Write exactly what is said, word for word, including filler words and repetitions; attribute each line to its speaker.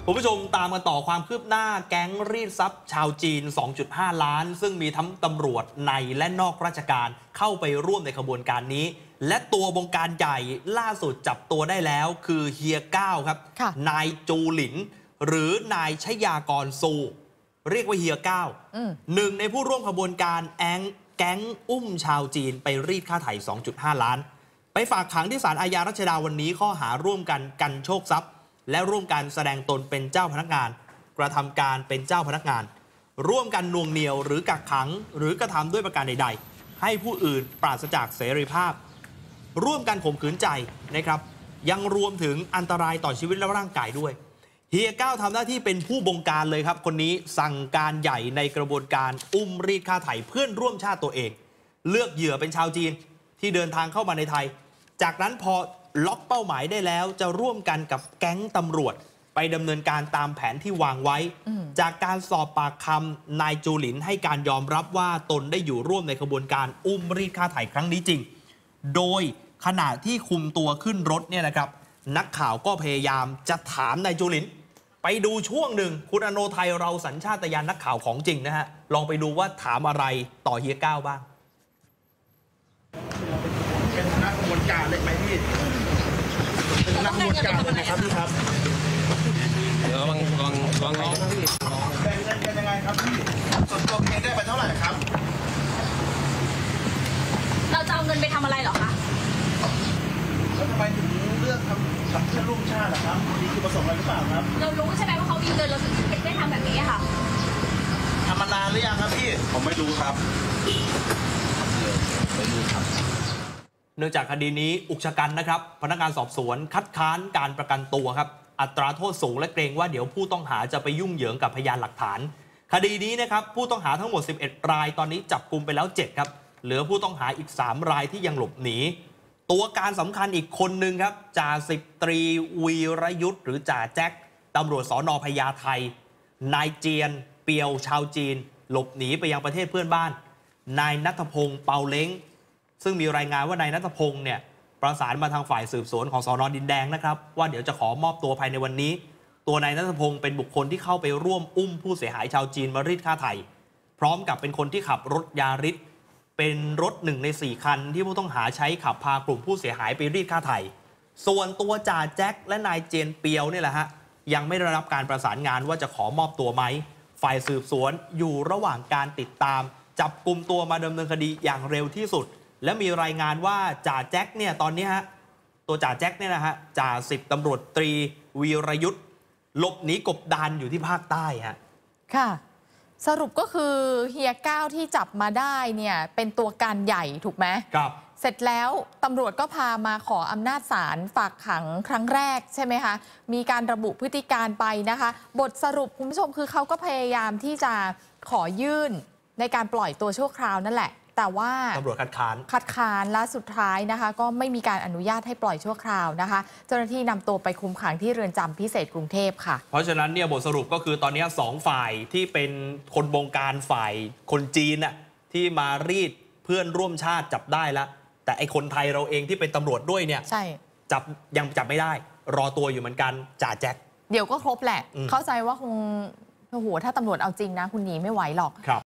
Speaker 1: คุณผู้ชมตามมาต่อความคืบหน้าแก๊งรีดทรัพย์ชาวจีน สองจุดห้า ล้านซึ่งมีทั้งตำรวจในและนอกราชการเข้าไปร่วมในขบวนการนี้และตัวบงการใหญ่ล่าสุดจับตัวได้แล้วคือเฮียก้าวครับนายจูหลินหรือนายชยากรซูเรียกว่าเฮียก้าวหนึ่งในผู้ร่วมขบวนการแองแก๊งอุ้มชาวจีนไปรีดค่าไถ่ สองจุดห้า ล้านไปฝากขังที่ศาลอาญารัชดาวันนี้ข้อหาร่วมกันกันโชคทรัพย์และร่วมกันแสดงตนเป็นเจ้าพนักงานกระทำการเป็นเจ้าพนักงานร่วมกันน่วงเหนี่ยวหรือกักขังหรือกระทำด้วยประการใดๆให้ผู้อื่นปราศจากเสรีภาพร่วมกันข่มขืนใจนะครับยังรวมถึงอันตรายต่อชีวิตและร่างกายด้วยเฮียก้าวทำหน้าที่เป็นผู้บงการเลยครับคนนี้สั่งการใหญ่ในกระบวนการอุ้มรีดค่าไถ่เพื่อนร่วมชาติตัวเองเลือกเหยื่อเป็นชาวจีนที่เดินทางเข้ามาในไทยจากนั้นพอล็อกเป้าหมายได้แล้วจะร่วมกันกับแก๊งตำรวจไปดำเนินการตามแผนที่วางไว้จากการสอบปากคำนายจูหลินให้การยอมรับว่าตนได้อยู่ร่วมในขบวนการอุ้มรีดค่าไถ่ครั้งนี้จริงโดยขณะที่คุมตัวขึ้นรถเนี่ยนะครับนักข่าวก็พยายามจะถามนายจูหลินไปดูช่วงหนึ่งคุณอโนไทยเราสัญชาตญาณนักข่าวของจริงนะฮะลองไปดูว่าถามอะไรต่อเฮียก้าวบ้าง
Speaker 2: เป็นนักขบวนการเลยไหมพี่เป็นนักขบวนการเลยนะครับพี่ครับ
Speaker 3: เดี๋ยวลองลองลองลองพี่
Speaker 2: แบ่งเงินกันยังไงครับพี่ส่วนตัวเองได้ไปเท่าไหร่ครับ
Speaker 4: เราจะเอาเงินไปทำอะไรหรอคะ
Speaker 2: แล้วทำไมถึงเลือกทำกับเพื่อนร่วมชาติล่ะครับมีจุดประสงค์อะไรหรือเปล่าครับ
Speaker 4: เรารู้ใช่ไหมว่าเขามีเงินเราถึงได้ทำแบบนี้ค่ะ
Speaker 2: ทำมานานหรือยังครับพี่ผมไม่รู้ครับ
Speaker 1: ไม่รู้ครับเนื่องจากคดีนี้อุกชะกันนะครับพนักงานสอบสวนคัดค้านการประกันตัวครับอัตราโทษสูงและเกรงว่าเดี๋ยวผู้ต้องหาจะไปยุ่งเหยิงกับพยานหลักฐานคดีนี้นะครับผู้ต้องหาทั้งหมดสิบเอ็ดรายตอนนี้จับกุมไปแล้วเจ็ดครับเหลือผู้ต้องหาอีกสามรายที่ยังหลบหนีตัวการสำคัญอีกคนหนึ่งครับจ่าสิบตรีวีรยุทธ์หรือจ่าแจ็คตำรวจสน.พญาไทนายเจียนเปียวชาวจีนหลบหนีไปยังประเทศเพื่อนบ้านนายณัฐพงษ์เปาเล้งซึ่งมีรายงานว่านายณัฐพงษ์เนี่ยประสานมาทางฝ่ายสืบสวนของสน.ดินแดงนะครับว่าเดี๋ยวจะขอมอบตัวภายในวันนี้ตัวนายณัฐพงษ์เป็นบุคคลที่เข้าไปร่วมอุ้มผู้เสียหายชาวจีนมารีดค่าไถ่พร้อมกับเป็นคนที่ขับรถยาริสเป็นรถหนึ่งในสี่คันที่ผู้ต้องหาใช้ขับพากลุ่มผู้เสียหายไปรีดค่าไถ่ส่วนตัวจ่าแจ็คและนายเจนเปียวเนี่ยแหละฮะยังไม่ได้รับการประสานงานว่าจะขอมอบตัวไหมฝ่ายสืบสวนอยู่ระหว่างการติดตามจับกลุ่มตัวมาดำเนินคดีอย่างเร็วที่สุดและมีรายงานว่าจ่าแจ็คเนี่ยตอนนี้ฮะตัวจ่าแจ็คเนี่ยนะฮะจ่าสิบตำรวจตรีวีรยุทธ์หลบหนีกบดานอยู่ที่ภาคใต้ฮะ
Speaker 5: ค่ะสรุปก็คือเฮียก้าวที่จับมาได้เนี่ยเป็นตัวการใหญ่ถูกไหม
Speaker 1: ครับ
Speaker 5: เสร็จแล้วตำรวจก็พามาขออำนาจศาลฝากขังครั้งแรกใช่ไหมคะมีการระบุพฤติการไปนะคะบทสรุปคุณผู้ชมคือเขาก็พยายามที่จะขอยื่นในการปล่อยตัวชั่วคราวนั่นแหละแต่ว่า
Speaker 1: ตำรวจคัดค้าน
Speaker 5: คัดค้านและสุดท้ายนะคะก็ไม่มีการอนุญาตให้ปล่อยชั่วคราวนะคะเจ้าหน้าที่นำตัวไปคุมขังที่เรือนจำพิเศษกรุงเทพค่ะ
Speaker 1: เพราะฉะนั้นเนี่ยบทสรุปก็คือตอนนี้สองฝ่ายที่เป็นคนบงการฝ่ายคนจีนน่ะที่มารีดเพื่อนร่วมชาติจับได้แล้วแต่ไอคนไทยเราเองที่เป็นตำรวจด้วยเนี่ย
Speaker 5: ใช่
Speaker 1: จับยังจับไม่ได้รอตัวอยู่เหมือนกันจ่าแจ็ค
Speaker 5: เดี๋ยวก็ครบแหละเข้าใจว่าคงโอ้โหถ้าตำรวจเอาจริงนะคุณหนีไม่ไหวหรอก